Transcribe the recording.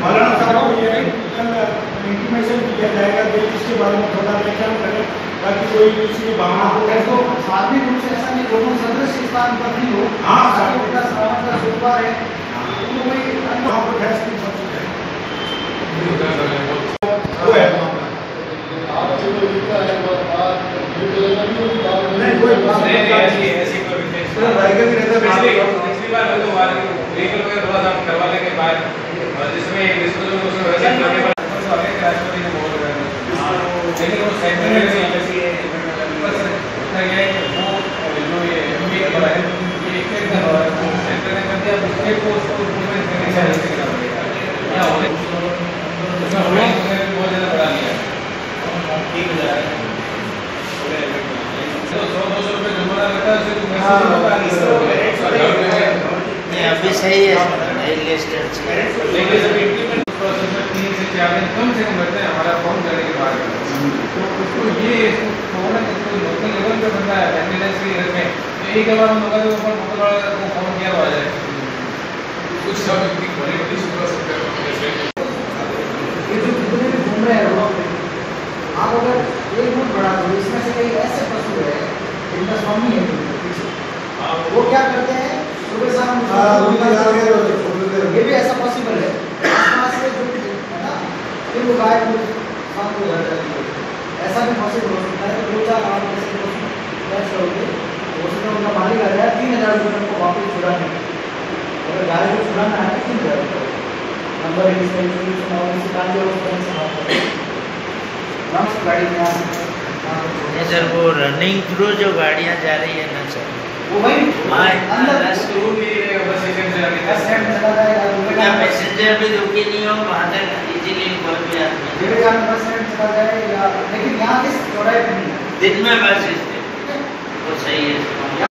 मौलाना साहब को ये इंटीमेशन किया जाएगा कि इसके बारे में थोड़ा व्याख्यान करें ताकि कोई इसकी भावना तो सार्वजनिक रूप से ऐसा नहीं दोनों सदस्य स्थान पर भी हो। हाँ का श्रावण का शुक्रवार है तो कोई वहाँ पर गैस की सबसे नहीं कोई ऐसी कोई पिछली बार तो व्हीकल वगैरह थोड़ा सा करवा लेंगे बाहर जिसमें राष्ट्रपति ने बोल रहे हैं लेकिन वो सेंटर में जो ये एमबी का है ये एक सेंटर ने कर दिया उसके को उसको इम्प्लीमेंट करने का क्या होने बहुत ज़्यादा बढ़ा लिया ठीक हो जाए तो 100-200 रुपये जुर्माना लगता है अभी सही है लेकिन जब इम्प्लीमेंट प्रोसेस में 3 से 4 दिन कम से कम लगते हैं हमारा फॉर्म करने के बाद तो उसको ये थोड़ा इसको लोकल लेवल पे बनता है एम्बुलेंस के घर में तो एक बार हम लोगों के ऊपर मोटर वाला को फॉर्म किया हुआ है कुछ सब इतनी बड़ी बड़ी सुविधा सकते हैं ये जो जितने भी घूम रहे हैं रोड पे आप अगर एक रूट बढ़ा दो इसमें से कई ऐसे पशु है जिनका स्वामी है वो क्या करते हैं सुबह शाम ये भी ऐसा पॉसिबल है आसपास से जो है ना फिर वो गाय शाम को घर जाती है ऐसा भी पॉसिबल हो सकता है 2-4 आठ ऐसे कैसे हो गए हो सकता है उनका मालिक आ जाए 3,000 रुपये उनको वापस छुड़ाने अगर गाय को छुड़ाना है तो 3,000 रुपये नंबर गाड़ी में सर वो रनिंग थ्रू जो गाड़ियाँ जा रही है ना सर वो वही अंदर बस स्टेशन से आगे बस स्टैंड चला जाएगा पैसेंजर भी रुके नहीं हो वहाँ तक इजीली पहुँच भी आते जहाँ बस स्टैंड चला जाए या लेकिन यहाँ इस चौराहे पे नहीं दिन में बस स्टैंड तो सही है।